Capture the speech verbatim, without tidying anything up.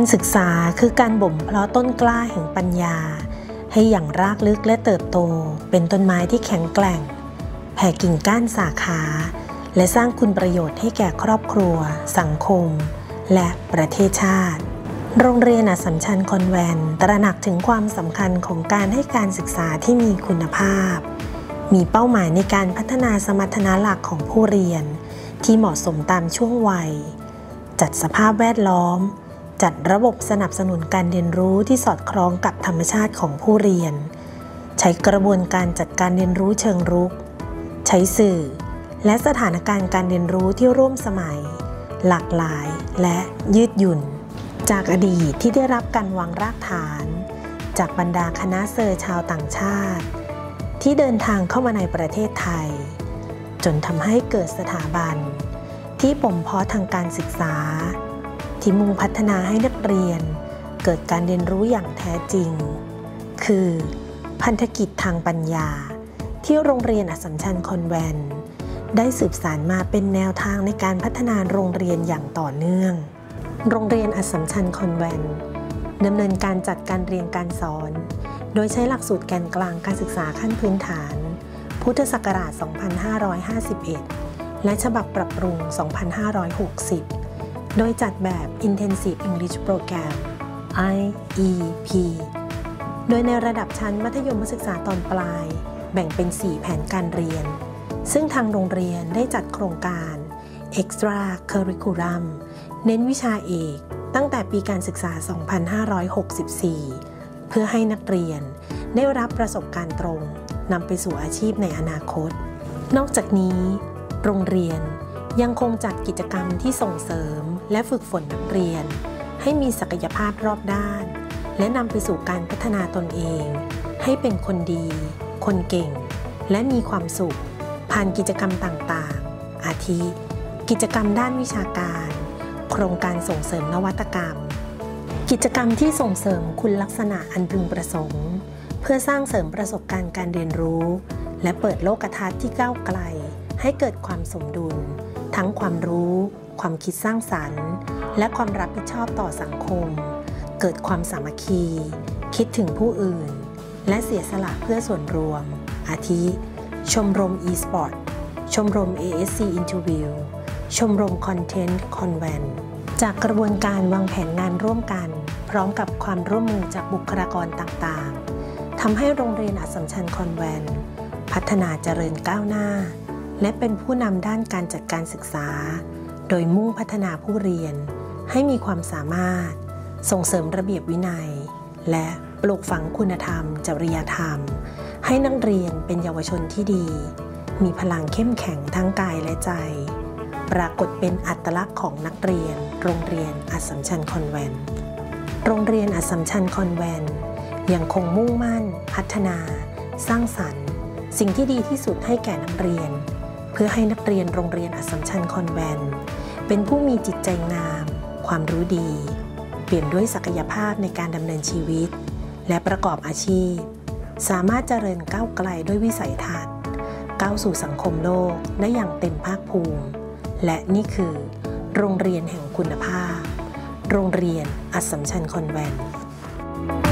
ศึกษาคือการบ่มเพาะต้นกล้าแห่งปัญญาให้อย่างรากลึกและเติบโตเป็นต้นไม้ที่แข็งแกร่งแผ่กิ่งก้านสาขาและสร้างคุณประโยชน์ให้แก่ครอบครัวสังคมและประเทศชาติโรงเรียนอัสสัมชัญคอนแวนต์ตระหนักถึงความสำคัญของการให้การศึกษาที่มีคุณภาพมีเป้าหมายในการพัฒนาสมรรถนะหลักของผู้เรียนที่เหมาะสมตามช่วงวัยจัดสภาพแวดล้อมจัดระบบสนับสนุนการเรียนรู้ที่สอดคล้องกับธรรมชาติของผู้เรียนใช้กระบวนการจัดการเรียนรู้เชิงรุกใช้สื่อและสถานการณ์การเรียนรู้ที่ร่วมสมัยหลากหลายและยืดหยุ่นจากอดีตที่ได้รับการวางรากฐานจากบรรดาคณะเซอร์ชาวต่างชาติที่เดินทางเข้ามาในประเทศไทยจนทำให้เกิดสถาบันที่บ่มเพาะทางการศึกษาที่มุ่งพัฒนาให้นักเรียนเกิดการเรียนรู้อย่างแท้จริงคือพันธกิจทางปัญญาที่โรงเรียนอัสสัมชัญคอนแวนต์ได้สืบสานมาเป็นแนวทางในการพัฒนาโรงเรียนอย่างต่อเนื่องโรงเรียนอัสสัมชัญคอนแวนต์ดำเนินการจัดการเรียนการสอนโดยใช้หลักสูตรแกนกลางการศึกษาขั้นพื้นฐานพุทธศักราช สองพันห้าร้อยห้าสิบเอ็ด และฉบับปรับปรุง สองพันห้าร้อยหกสิบ โดยจัดแบบ Intensive English Program ไอ อี พี โดยในระดับชั้นมัธยมศึกษาตอนปลายแบ่งเป็น สี่ แผนการเรียนซึ่งทางโรงเรียนได้จัดโครงการ Extra Curriculum เน้นวิชาเอกตั้งแต่ปีการศึกษา สองพันห้าร้อยหกสิบสี่ เพื่อให้นักเรียนได้รับประสบการณ์ตรงนำไปสู่อาชีพในอนาคตนอกจากนี้โรงเรียนยังคงจัดกิจกรรมที่ส่งเสริมและฝึกฝนนักเรียนให้มีศักยภาพรอบด้านและนำไปสู่การพัฒนาตนเองให้เป็นคนดีคนเก่งและมีความสุขผ่านกิจกรรมต่างๆอาทิกิจกรรมด้านวิชาการโครงการส่งเสริมนวัตกรรมกิจกรรมที่ส่งเสริมคุณลักษณะอันพึงประสงค์เพื่อสร้างเสริมประสบการณ์การเรียนรู้และเปิดโลกทัศน์ที่ก้าวไกลให้เกิดความสมดุลทั้งความรู้ความคิดสร้างสรรค์และความรับผิดชอบต่อสังคมเกิดความสามัคคีคิดถึงผู้อื่นและเสียสละเพื่อส่วนรวมอาทิชมรม e-sport ชมรม เอ เอส ซี Interview ชมรม Content Convent จากกระบวนการวางแผนงานร่วมกันพร้อมกับความร่วมมือจากบุคลากรต่างๆทำให้โรงเรียนอัสสัมชัญคอนแวนต์พัฒนาเจริญก้าวหน้าและเป็นผู้นำด้านการจัดการศึกษาโดยมุ่งพัฒนาผู้เรียนให้มีความสามารถส่งเสริมระเบียบวินัยและปลูกฝังคุณธรรมจริยธรรมให้นักเรียนเป็นเยาวชนที่ดีมีพลังเข้มแข็งทั้งกายและใจปรากฏเป็นอัตลักษณ์ของนักเรียนโรงเรียนอัสสัมชัญคอนแวนต์โรงเรียนอัสสัมชัญคอนแวนต์ยังคงมุ่งมั่นพัฒนาสร้างสรรค์สิ่งที่ดีที่สุดให้แก่นักเรียนเพื่อให้นักเรียนโรงเรียนอัสสัมชัญคอนแวนต์เป็นผู้มีจิตใจงามความรู้ดีเปี่ยมด้วยศักยภาพในการดำเนินชีวิตและประกอบอาชีพสามารถเจริญก้าวไกลด้วยวิสัยทัศน์ก้าวสู่สังคมโลกได้อย่างเต็มภาคภูมิและนี่คือโรงเรียนแห่งคุณภาพโรงเรียนอัสสัมชัญคอนแวนต์